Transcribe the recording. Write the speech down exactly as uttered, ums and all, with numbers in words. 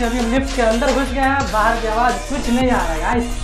अभी हम लिफ्ट के अंदर घुस गए हैं, बाहर की आवाज कुछ नहीं आ रहा है गाइस।